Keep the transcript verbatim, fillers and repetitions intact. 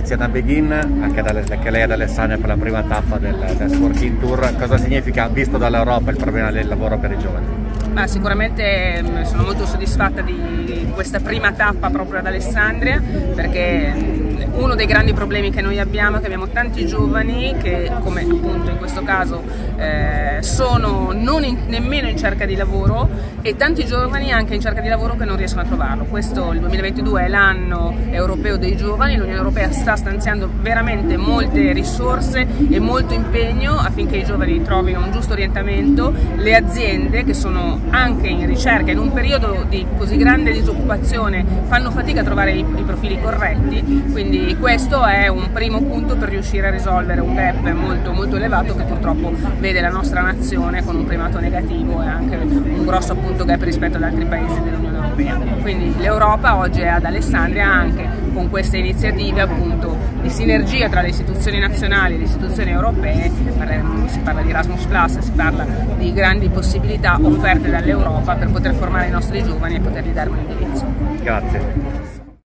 iniziata a Begin, anche, dalle, anche lei ad Alessandria per la prima tappa del, del Working Tour. Cosa significa, visto dall'Europa, il problema del lavoro per i giovani? Ma sicuramente sono molto soddisfatta di questa prima tappa proprio ad Alessandria, perché uno dei grandi problemi che noi abbiamo è che abbiamo tanti giovani che, come appunto in questo caso, eh, sono non in, nemmeno in cerca di lavoro, e tanti giovani anche in cerca di lavoro che non riescono a trovarlo. Questo, il duemilaventidue, è l'anno europeo dei giovani. L'Unione Europea sta stanziando veramente molte risorse e molto impegno affinché i giovani trovino un giusto orientamento. Le aziende, che sono anche in ricerca in un periodo di così grande disoccupazione, fanno fatica a trovare i, i profili corretti, quindi questo è un primo punto per riuscire a risolvere un gap molto molto elevato che purtroppo vede la nostra nazione con un primato negativo e anche un grosso appunto gap rispetto ad altri paesi dell'Unione Europea. Quindi l'Europa oggi è ad Alessandria anche con queste iniziative appunto di sinergia tra le istituzioni nazionali e le istituzioni europee. Si parla di Erasmus plus, si parla di grandi possibilità offerte dall'Europa per poter formare i nostri giovani e potergli dare un indirizzo. Grazie.